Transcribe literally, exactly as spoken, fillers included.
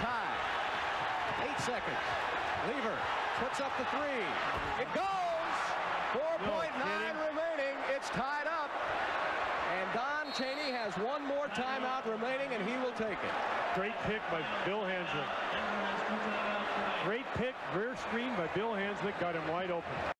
tie. Eight seconds. Lever puts up the three. It goes. four point nine no remaining. It's tied up. And Don Chaney has one more timeout remaining, and he will take it. Great pick by Bill Hanslick. Great pick, rear screen by Bill Hanslick, got him wide open.